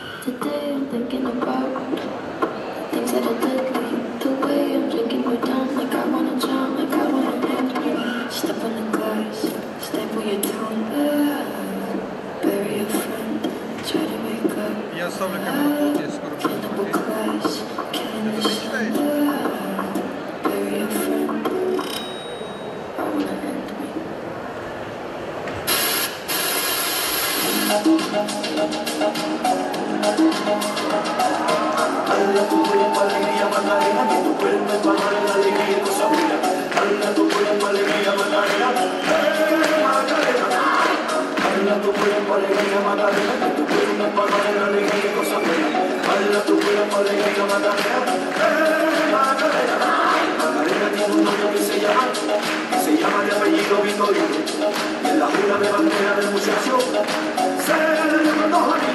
Today I'm thinking about things that are deadly. The way I'm drinking me down, like I wanna drown, like I wanna end me. Step on the glass, staple your tongue, bury your friend, try to wake up. Я оставлю камеру, скоро Cannibal class, killing the sun, bury your friend, I wanna end me. Dale tu cuerpo alegría, Macarena, que tu cuerpo es para la alegría y cosa buena. Dale tu cuerpo alegría, Macarena, Macarena. Dale tu cuerpo alegría, Macarena, que tu cuerpo es para la alegría y cosa buena. Dale tu cuerpo alegría, Macarena, Macarena. Macarena tiene un novio que se llama de apellido Vitorino. En la jura de bandera del muchacho se le llama dos